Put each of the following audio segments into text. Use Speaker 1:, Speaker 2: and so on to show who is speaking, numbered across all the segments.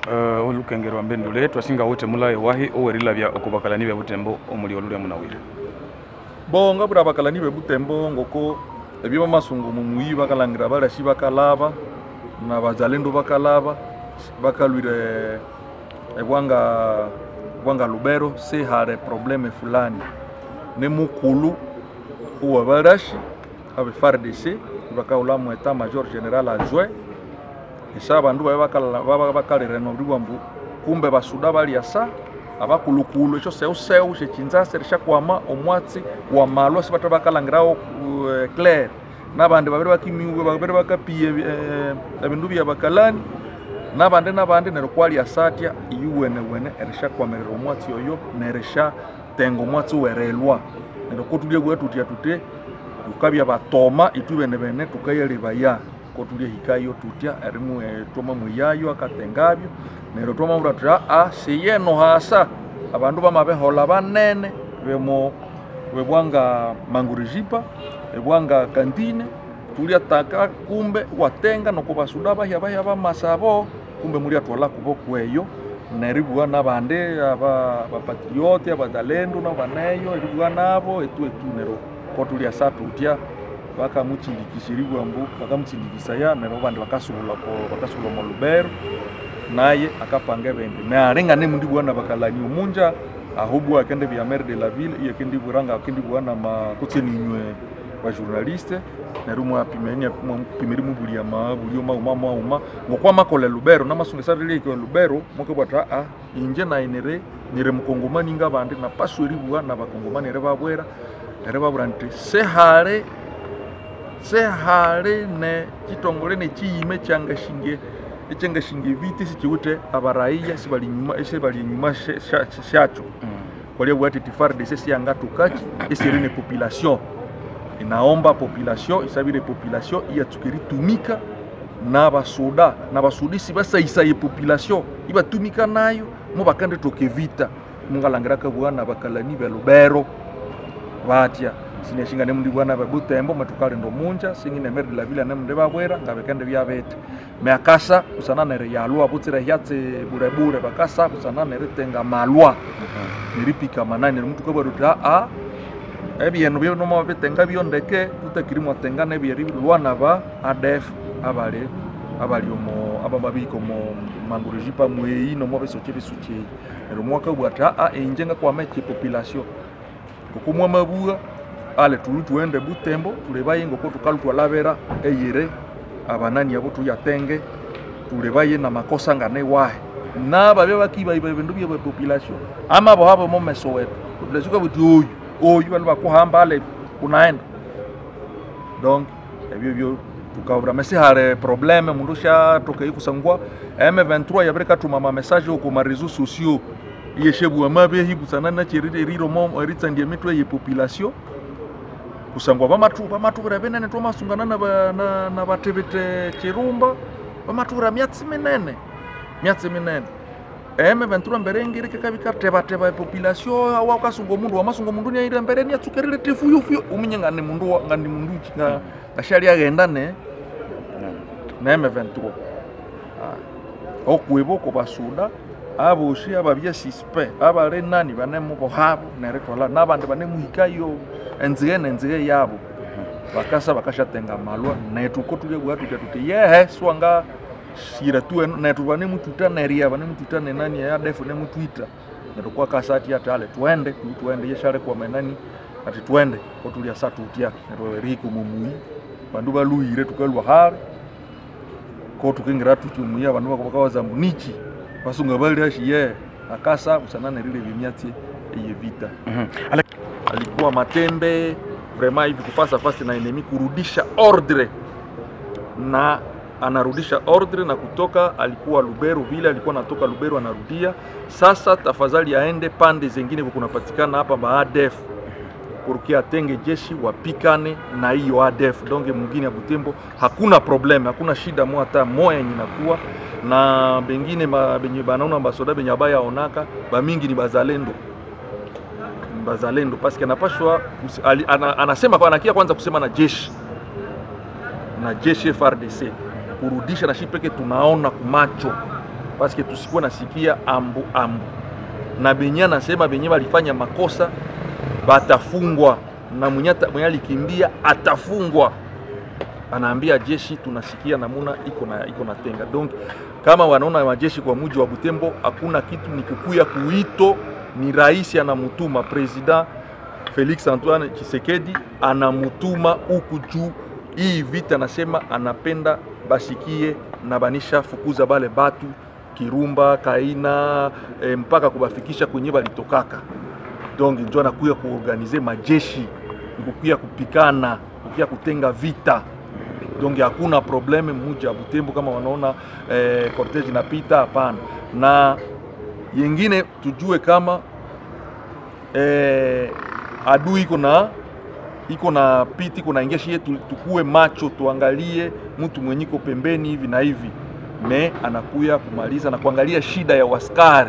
Speaker 1: olukengero mbendule twasinga wote mulaye wahi owerila bya okubakalani bya Butembo omuli olule munawira
Speaker 2: bonga bura bakalani bya Butembo ngoko ebyo masungu mumuyi bakalangira balashi bakalaba na bazalendo bakalaba bakalwire ebwanga Lubero se hare probleme fulani ne mukulu uwa balashi abe FARDC bakaula mu etat major general adjoint isa bandu bakalira no ribambu kumbe basuda bali asa abakulukulu echo seu chinza serisha kwama omwatsi wa malo sibata bakalangira clair nabandi babiri bakimiwe babiri bakapiye ebindu bya bakalani nabandi nero kwali asatya iyuwene erisha kwamerera omwatsi oyo nerisha tengo omwatsi werelwa nero kotulie gwetu tute tukabya batoma itubene bene tukayelibaya kotulie hikayo tutya erimu toma muyayo akatengabyo nero toma muratra siyeno hasa abandu bamabehola banene bebwanga mangurijipa ebwanga kantine tulia taka kumbe watenga nokubasuda bahya bamasabo kumbe muri atwala kubokweyo neribwa nabande abapatriote abazalendo nabaneyo eribwa nabo etu nero kotulia satutya bakamutsindikishiribwa mbu bakamutsindikisaya nero bandi bakasubula mu Lubero naye akapanga bende na arenga ne mundi bwana bakalani umunja ahubwo akende bya maire de la ville iyo kendi buranga akendi bwana makutseninywe ba journaliste nerumu apimenya pimeri mubulia bulio uma ngokwa makola Lubero namasungesarili ko Lubero moko bwata inje na inere nire mukongomani ngabandi na pasweri bwana bakongomani rebabwera erebaburante sehare ne kitongole ne chiyime changashinge echengashinge viti sichiwute abaraia sibali nyuma shacho kwa leo wati FARDC yanga tukachi esirene population inaomba population isabire population iyatukiri tumika na basudisi basaisaye population iba tumika nayo mo bakande toke vita mungalangira kabwana bakalani ba Lubero batya sineshinga ne mundi bwana ba Butembo matukale ndo munja singine maire de la ville ne babwera ngabekande byabete me akasa usana nere yalwa butsira yatse burebure bakasa usana nere tenga malwa niripika manani mtu ko baruta ebyeno byo no mabetenga byondeke tutakirimo tenga ne byeri lwana ba ADF abali omo ababiko mo mangurijipa mweyi no mo besoche bisuche ero mwaka bwata enjenga kwa meche population kukumwa mabuga ale tuende Butembo tulebaye ngoko tukalutwa labera eyire abanani abo tuyatenge tulebaye na makosa ngane wahe na babe bakiba ibindu bya population ama bo habo mo mesoweto tulezuka buti oyu bali bakuhamba ale kunaenda donc ebyo tukabura mesi hare problème mundu sha toke kusangwa M23 yabreka tuma message ku ma réseaux sociaux yeshebu amabe hibusana na cherire riro mo eritsandiye mitwe ye population kusangwa bamatura benene to masungana na batebete Kirumba bamatura myatsi minene M23 mberengiri kabika teba population awa kasungo mundu amasungo mundu nya ire mbere nya tsukerire tefuyo uminyangane mundu ngandi mundu chinga ashali agenda ne na M23 okwebo ko basuda aboshi ababya suspect abare nani banemu bohabo neretwala nabandi banemu hikayo enzige yabo bakashatenga malwa netu kotuye gwatu yehe swanga shira tu netu banemu tutaneria banemu tutane nani ya defu nemu Twitter netu kwa kasati atale tuende yeshare kwa menani ati tuende kotulia satutia netu Riku mumui bandu baluire tukalwa hare kotu kingira tutumuya bandu bakabakaza munichi basunga bali ashiye akasa usanane lile bimyati eye vita alikuwa matembe vraiment hivi kufasa fasi na enemy kurudisha ordre na anarudisha ordre na kutoka alikuwa Lubero vile alikuwa natoka Lubero anarudia sasa tafadhali aende pande zingine kunapatikana hapa ba ADF kurukia tenge jeshi wapikane na hiyo ADF donge mwingine ya Butembo hakuna probleme hakuna shida hata moya inakuwa na bengine benye banaona basoda benye abaya onaka ba mingi ni bazalendo parce que anapashwa anasema kwa anakia kwanza kusema na jeshi FARDC kurudisha na shi peke tunaona kumacho paske tusikuwa nasikia ambu na benye anasema benye walifanya makosa batafungwa na mwenye alikimbia atafungwa. Anaambia jeshi tunasikia namuna iko na tenga. Donc kama wanaona majeshi kwa mji wa Butembo hakuna kitu, ni kukuya kuito, ni rais anamutuma, President Felix Antoine Tshisekedi anamutuma huku juu. Hii vita anasema anapenda basikie na banisha fukuza bale batu Kirumba, Kaina, mpaka kubafikisha kwenye balitokaka. Donc ndio anakuya kuorganize majeshi, kukuya kupikana, kukuya kutenga vita. Donc hakuna probleme mmoja Butembo kama wanaona cortege inapita, hapana. Na yengine tujue kama adui iko na piti, kuna ingeshi yetu, tukue macho, tuangalie mtu mwenyiko pembeni hivi na hivi. Anakuya kumaliza na kuangalia shida ya waskari,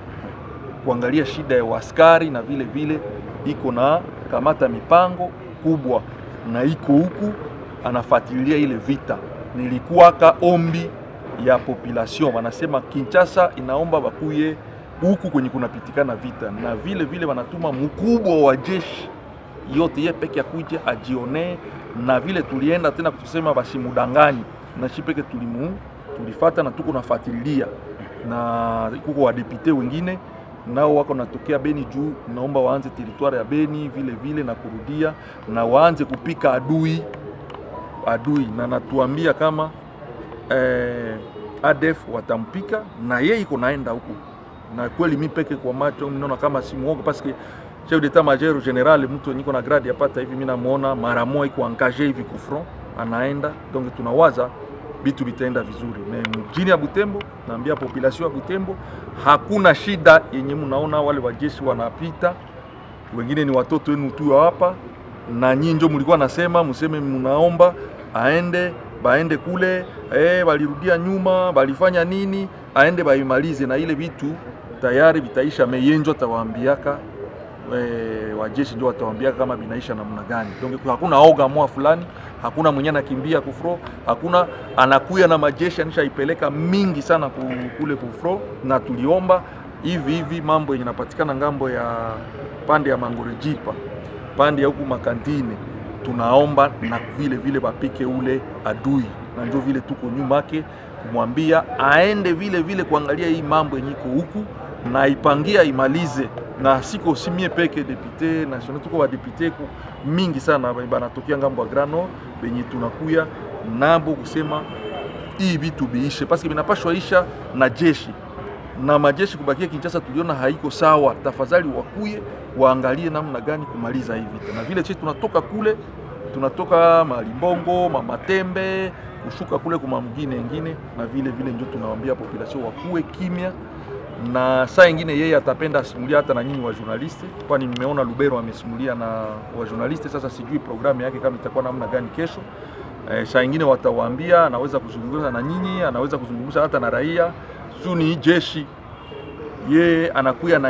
Speaker 2: na vile vile iko na kamata mipango kubwa na iko huku anafuatilia ile vita. Nilikuwa ombi ya population, wanasema Kinshasa inaomba bakuye huku kwenye kunapitikana vita, na vile vile wanatuma mkubwa wa jeshi yote ye peke akuje ajione. Na vile tulienda tena kusema basimudangani, na shipeke tulifata na tuko nafuatilia, na kuko wa depute wengine nao wako natokea Beni juu naomba waanze territoire ya Beni vile vile na kurudia na waanze kupika adui, na natuambia kama ADF watampika na yeye iko naenda huko. Na kweli mimi peke kwa macho mnaona kama si muoga, parce que chef d'état major general mtu niko na grade yapata hivi, mimi namuona mara moja iko engagé hivi ku front anaenda. Donc tunawaza bitu bitaenda vizuri. Mjini ya Butembo naambia population ya Butembo hakuna shida yenye mnaona wale wajeshi wanapita, wengine ni watoto wenu tu hapa, na nyinyi ndio mlikuwa nasema mseme mnaomba baende kule, walirudia nyuma, walifanya nini, aende baimalize, na ile vitu tayari vitaisha. Meyenjo atawaambiaka wajeshi ndio watawaambiaka kama binaisha namna gani. Donc hakuna oga mwa fulani, hakuna mwenye anakimbia kufro, hakuna anakuya na majeshi anishaipeleka mingi sana kule kufro. Na tuliomba hivi mambo yenye napatikana ngambo ya pande ya Mangorejipa, pande ya huku makantine, tunaomba na vile vile bapike ule adui, na ndio vile tuko nyuma yake kumwambia aende vile vile kuangalia hii mambo yenye iko huku na ipangia imalize. Na siko simie peke depute national, tuko wa depute mingi sana banatokea ngambo ya Grand Nord benye tunakuya nabo kusema hii vitu biishe, parce que binapashwa isha na jeshi na majeshi kubakia Kinshasa. Tuliona haiko sawa, tafadhali wakuye waangalie namna gani kumaliza hii vita. Na vile sisi tunatoka kule, tunatoka Malimbongo, Matembe, kushuka kule kuma mgine nyingine, na vile vile ndio tunawaambia population wakuwe kimya. Na saa nyingine yeye atapenda asimulia hata na nyinyi wa journaliste, kwani nimeona Lubero amesimulia na wa journaliste. Sasa sijui programu yake kama itakuwa namna gani kesho. Saa nyingine watawaambia, anaweza kuzungumza na nyinyi, anaweza kuzungumza hata na raia. Suni jeshi ye anakuya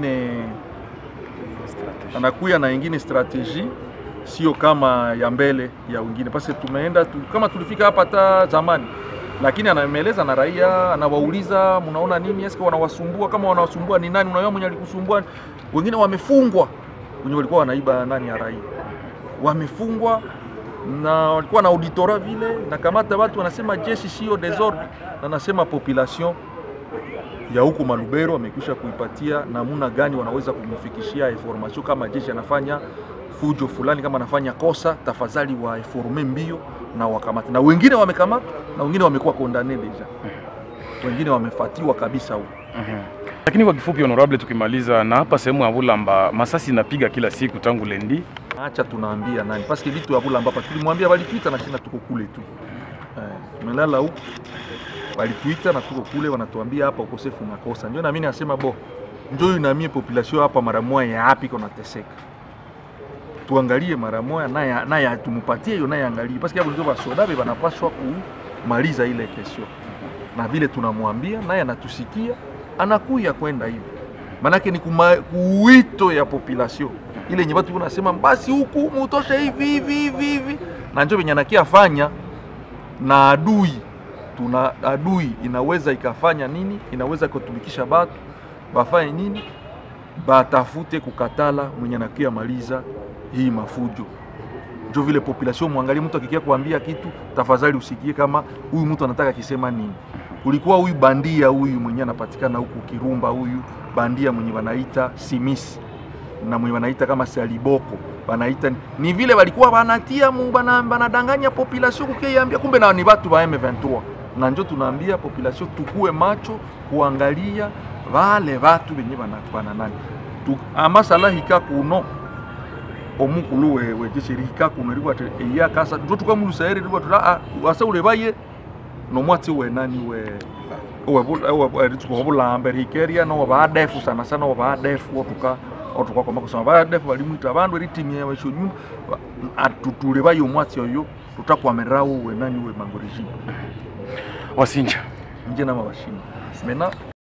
Speaker 2: na ingine strategy, sio kama ya mbele ya wengine. Basi tumeenda kama tulifika hapa hata zamani, lakini anameleza na raia, anawauliza mnaona nini, eske wanawasumbua? Kama wanawasumbua ni nani? Unaona mwenye alikusumbua? Wengine wamefungwa, wenye walikuwa wanaiba nani ya raia wamefungwa, na walikuwa na auditora vile na kamata watu wanasema jeshi sio desordre, na nasema population ya huko Malubero wamekwisha kuipatia namuna gani wanaweza kumfikishia information kama jeshi anafanya fujo fulani, kama anafanya kosa, tafadhali wa informe mbio na wakamata. Na wengine wamekamata na wengine wamekuwa condamné deja, wengine wamefatiwa kabisa huko.
Speaker 1: Lakini kwa kifupi honorable, tukimaliza na hapa sehemu ya Bulamba masasi inapiga kila siku tangu lendi.
Speaker 2: Acha tunaambia nani, parce que vitu ya Bulamba hapa tulimwambia walipita na shina tuko kule tu. Tumelala huko, walituita na tuko kule, wanatuambia hapa ukosefu na kosa. Ndio na mimi nasema ndio na mimi population hapa mara moja ya hapi iko nateseka. Tuangalie mara moja naye tumupatie hiyo, naye angalie, parce que hapo ndio basoda banapaswa kumaliza ile kesho. Na vile tunamwambia naye anatusikia, anakuya kwenda hivi. Manake ni kuito ya population ile yenye watu wanasema basi huku mutoshe hivi. Na njoo benye anakia fanya na adui tuna adui inaweza ikafanya nini, inaweza kutumikisha batu bafanye nini, batafute kukatala mwenye nakia maliza hii mafujo. Jo vile population muangalie, mtu akikia kuambia kitu tafadhali usikie kama huyu mtu anataka kisema nini. Kulikuwa huyu bandia huyu mwenye anapatikana huku Kirumba, huyu bandia mwenye wanaita Simisi na mwenye wanaita kama Saliboko, wanaita ni vile walikuwa wanatia banadanganya population kukiambia, kumbe na ni watu wa M23. Na njo tunaambia population tukue macho kuangalia wale watu wenye wanapana nani amasala hika kuno omukulu we jeshirika kuno rikwa ya kasa njo tukamusaire rikwa tura asa urebaye no mwati we nani we rituko bulambe rikeria no badefu sana sana badefu otuka kwa kusoma badefu balimuita abandu ritimye yabasho nyuma atuturebaye omwati oyo tutakwamerao we nani we mangoriji
Speaker 1: Wasinja
Speaker 2: nje na mabashini mena